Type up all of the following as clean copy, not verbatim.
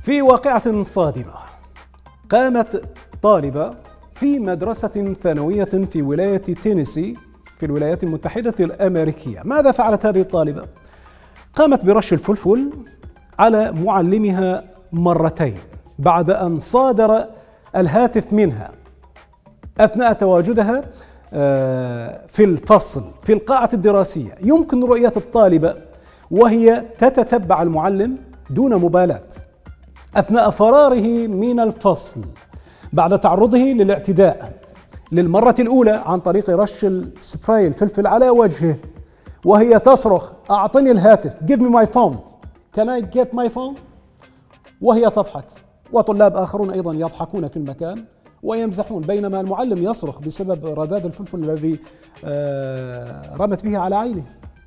في واقعة صادمة، قامت طالبة في مدرسة ثانوية في ولاية تينيسي في الولايات المتحدة الأمريكية. ماذا فعلت هذه الطالبة؟ قامت برش الفلفل على معلمها مرتين بعد أن صادر الهاتف منها أثناء تواجدها في الفصل في القاعة الدراسية. يمكن رؤية الطالبة وهي تتتبع المعلم دون مبالاة أثناء فراره من الفصل بعد تعرضه للاعتداء للمرة الأولى عن طريق رش السبراي الفلفل على وجهه، وهي تصرخ: أعطني الهاتف، give me my phone, can I get my phone؟ وهي تضحك، وطلاب آخرون أيضا يضحكون في المكان ويمزحون، بينما المعلم يصرخ بسبب رذاذ الفلفل الذي رمت به على عينه.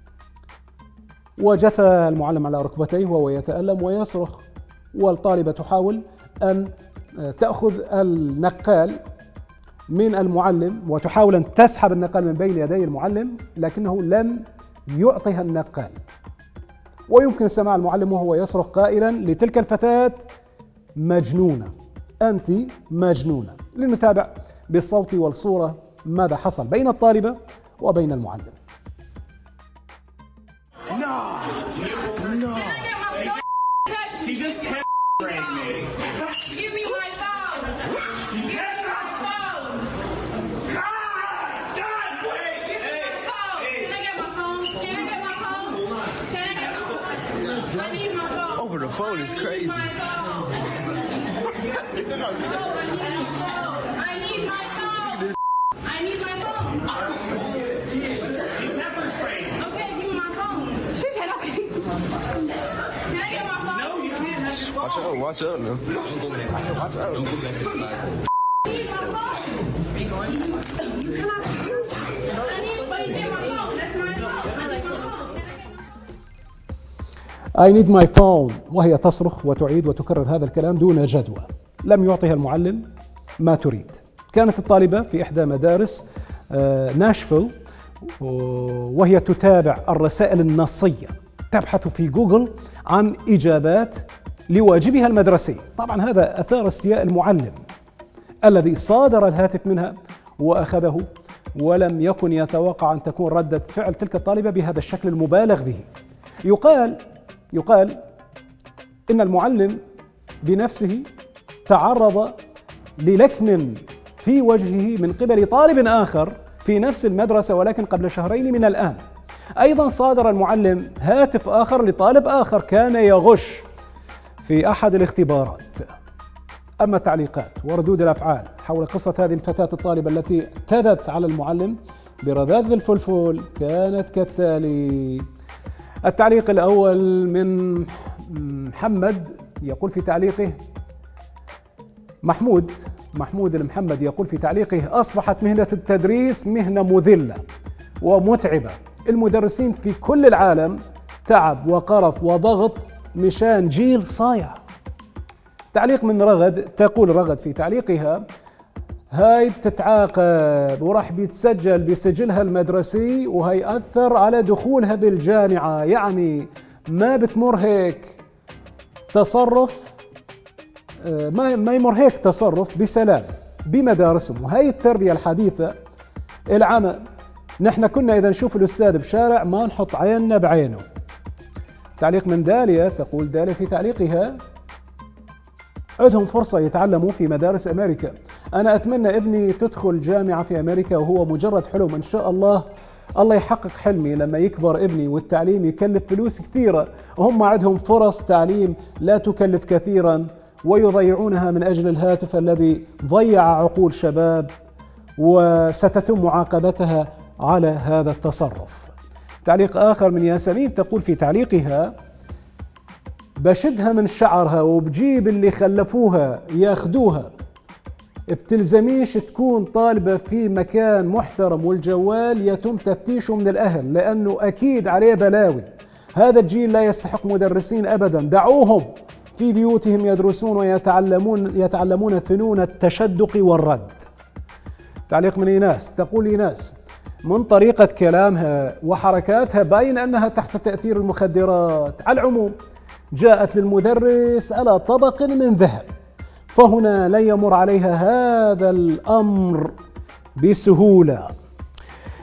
وجثى المعلم على ركبتيه وهو يتألم ويصرخ، والطالبة تحاول أن تأخذ النقال من المعلم وتحاول أن تسحب النقال من بين يدي المعلم، لكنه لم يعطيها النقال. ويمكن سماع المعلم وهو يصرخ قائلا لتلك الفتاة: مجنونة، أنت مجنونة. لنتابع بالصوت والصورة ماذا حصل بين الطالبة وبين المعلم. Over the phone is crazy. I need my phone. I need my phone. Okay, give me my phone. She said okay. Can I get my phone? No, you can't have your phone. Watch out now. Watch out. I need my phone. Are you going? You cannot use it. I need to get my phone. That's my phone. I like phone. I need my phone، وهي تصرخ وتعيد وتكرر هذا الكلام دون جدوى. لم يعطيها المعلم ما تريد. كانت الطالبة في إحدى مدارس ناشفيل، وهي تتابع الرسائل النصية، تبحث في جوجل عن إجابات لواجبها المدرسي. طبعا هذا أثار استياء المعلم الذي صادر الهاتف منها وأخذه، ولم يكن يتوقع أن تكون ردة فعل تلك الطالبة بهذا الشكل المبالغ به. يقال إن المعلم بنفسه تعرض للكم في وجهه من قبل طالب آخر في نفس المدرسة، ولكن قبل شهرين من الآن. أيضا صادر المعلم هاتف آخر لطالب آخر كان يغش في أحد الاختبارات. أما التعليقات وردود الأفعال حول قصة هذه الفتاة الطالبة التي اعتدت على المعلم برذاذ الفلفل كانت كالتالي. التعليق الأول من محمد يقول في تعليقه: محمود المحمد يقول في تعليقه: أصبحت مهنة التدريس مهنة مذلة ومتعبة، المدرسين في كل العالم تعب وقرف وضغط مشان جيل صايع. تعليق من رغد، تقول رغد في تعليقها: هاي بتتعاقب وراح بيتسجل بسجلها المدرسي وهيأثر على دخولها بالجامعة، يعني ما بتمر هيك تصرف، ما يمر هيك تصرف بسلام بمدارسهم. وهي التربية الحديثة العمى. نحن كنا إذا نشوف الأستاذ بشارع ما نحط عيننا بعينه. تعليق من داليا، تقول داليا في تعليقها: عندهم فرصة يتعلموا في مدارس أمريكا، أنا أتمنى ابني تدخل جامعة في أمريكا وهو مجرد حلم، إن شاء الله يحقق حلمي لما يكبر ابني. والتعليم يكلف فلوس كثيرة، وهم عندهم فرص تعليم لا تكلف كثيرا ويضيعونها من أجل الهاتف الذي ضيع عقول شباب، وستتم معاقبتها على هذا التصرف. تعليق آخر من ياسمين، تقول في تعليقها: بشدها من شعرها وبجيب اللي خلفوها ياخدوها، بتلزميش تكون طالبة في مكان محترم والجوال يتم تفتيشه من الأهل لأنه أكيد عليه بلاوي. هذا الجيل لا يستحق مدرسين أبدا، دعوهم في بيوتهم يدرسون ويتعلمون فنون التشدق والرد. تعليق من إيناس، تقول إيناس: من طريقة كلامها وحركاتها باين أنها تحت تأثير المخدرات. على العموم جاءت للمدرس على طبق من ذهب، فهنا لن يمر عليها هذا الأمر بسهولة.